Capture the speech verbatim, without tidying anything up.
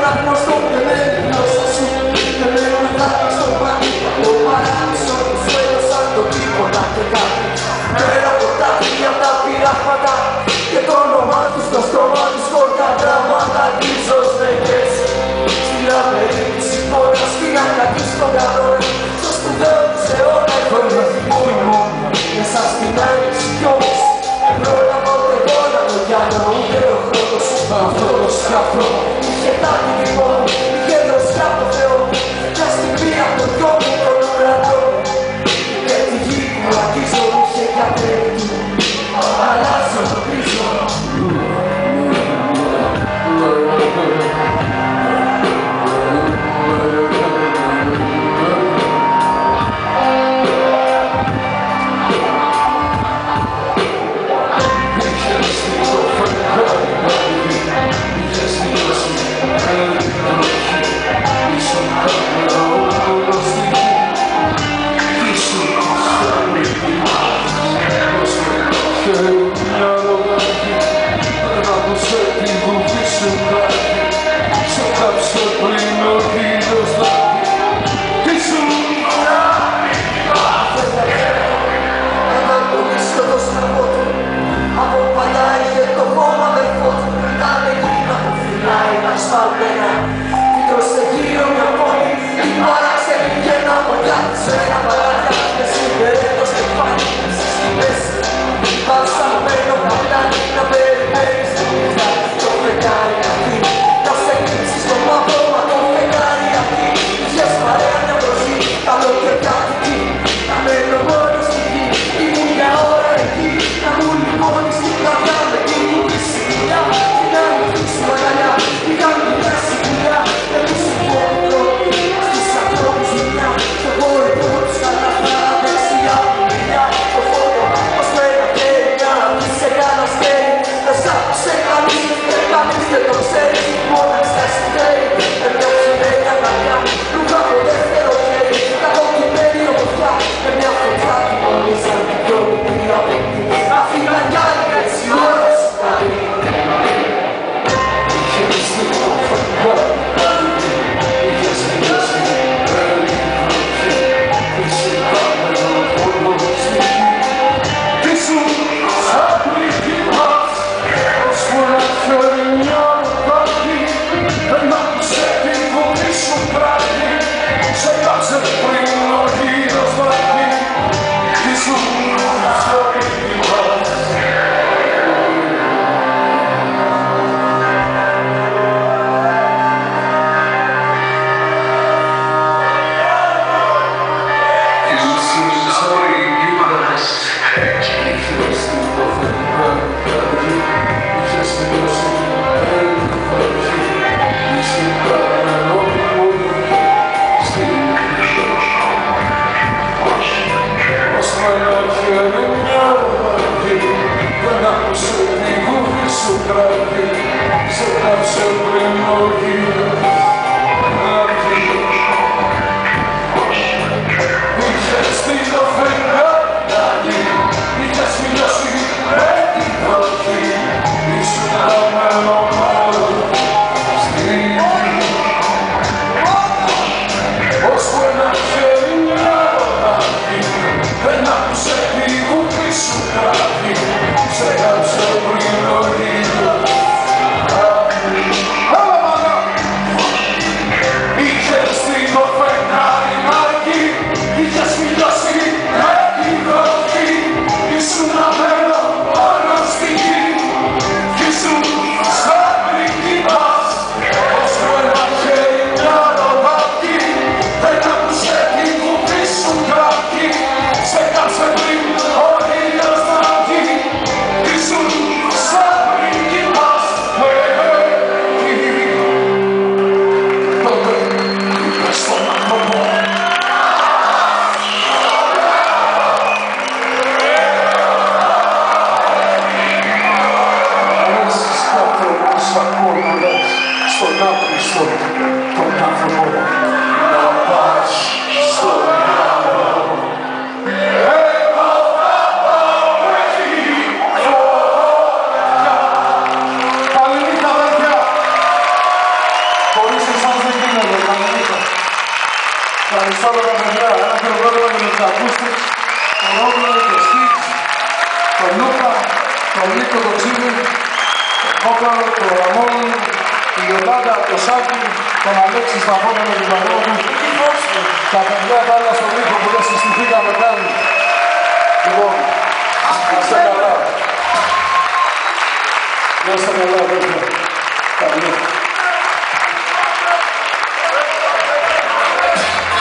τώρα γνωστό που δεν είναι η γλώσσα σου. Δεν μένω να θάψω στο πάνι, το παράδεισο του σου έδωσαν το τίποτα και κάτι. Πέρα από τα χίλια τα πειράγματα και το όνομά του στο στόμα του σκόρτα πράγματα. Ίσως δεν κες στη λαμπερή της υπόρας, στην αγκατή στον κανόνα, στο σπουδαίο τους αιώνα η χορηγική μου. Μέσα στην άνοιξη κι όμως δεν πρόλαβα ούτε εγώ να το πιάνω, ούτε ο χρόνος αυτό το σκαφρό. Είχε τάκι λοιπόν, είχε δώσει από το Θεό μια στιγμή από το δυο μου τον ουρανό. Και τη γη που αγγίζω είχε για τρέχει, αλλάζω το πίσω. Χωρίς Ευχαριστώ όλα τα παιδιά. Ένα χειροκρότημα για τους ακούστες, τον Ρόμπλο, τον Στίξ, τον Λούκα, τον Νίκο, τον Τσίμι, τον Κόκαλο, τον Ραμόν, τη Ιολάντα, τον Σάκη, τον Αλέξη στα φώτα με την Παγρόβου, τα παιδιά τα άλλα στον ήχο που δεν συστηθήκαμε καν. Λοιπόν, να είστε καλά. Να είστε καλά, παιδιά.